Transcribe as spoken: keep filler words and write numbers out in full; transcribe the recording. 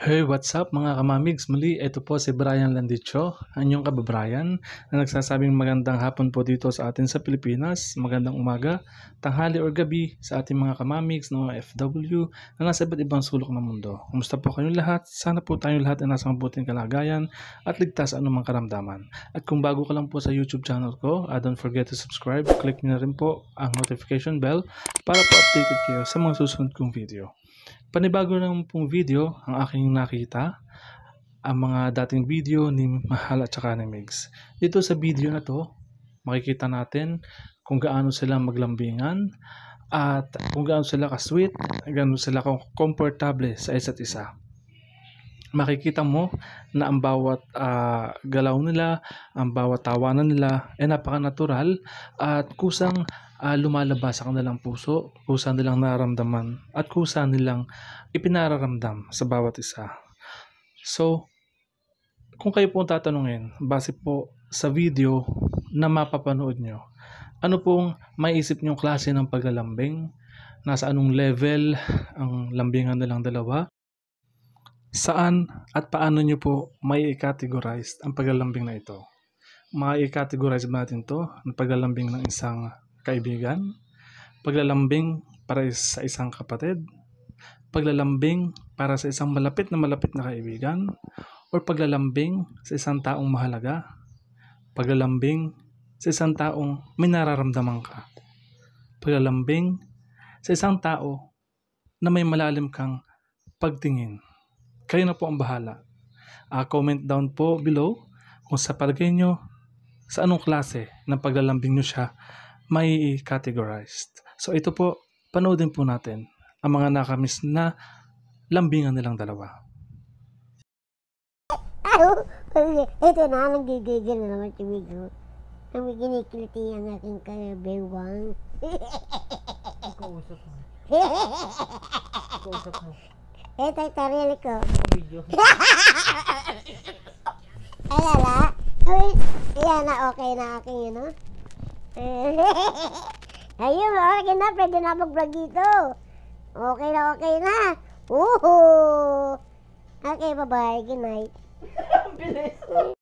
Hey, what's up mga kamamigs? Muli, ito po si Brian Landicho, ang inyong kababrayan na nagsasabing magandang hapon po dito sa atin sa Pilipinas, magandang umaga, tanghali or gabi sa ating mga kamamigs na mga F W na nasa iba't ibang sulok ng mundo. Kumusta po kayong lahat? Sana po tayong lahat ay nasa mabuting kalagayan at ligtas sa anumang karamdaman. At kung bago ka lang po sa YouTube channel ko, uh, don't forget to subscribe, click nyo na rin po ang notification bell para po updated kayo sa mga susunod kong video. Panibago naman pong video ang aking nakita, ang mga dating video ni Mahal at saka ni Migs. Dito sa video na to, makikita natin kung gaano sila maglambingan at kung gaano sila ka-sweet, gaano sila komportable sa isa't isa. Makikita mo na ang bawat uh, galaw nila, ang bawat tawanan nila ay napaka-natural at kusang uh, lumalabas sa kanilang puso, kusa nilang nararamdaman at kusa nilang ipinararamdam sa bawat isa. So, kung kayo po tatanungin, base po sa video na mapapanood nyo, ano pong maiisip nyong klase ng paglalambing? Nasa anong level ang lambingan nilang dalawa? Saan at paano nyo po may i-categorize ang paglalambing na ito? May i-categorize ba natin ito ng paglalambing ng isang kaibigan? Paglalambing para sa isang kapatid? Paglalambing para sa isang malapit na malapit na kaibigan? O paglalambing sa isang taong mahalaga? Paglalambing sa isang taong may nararamdaman ka? Paglalambing sa isang tao na may malalim kang pagtingin? Kayo na po ang bahala. Uh, comment down po below kung sa palagay nyo sa anong klase ng paglalambing nyo siya may categorized. So ito po, panoodin po natin ang mga nakamiss na lambingan nilang dalawa. Ito na, nanggigigil na naman si Migo. Nang kinikiliti ang aking kabewang. Kausap mo. Kausap mo. Ito yung tarili ko. Video. Alala. Uy, yan na, okay na aking yun, no? Ayun, okay na, pwede na mag-vlog dito. Okay na, okay na. Woohoo! Okay, bye-bye. Good night. Bilis.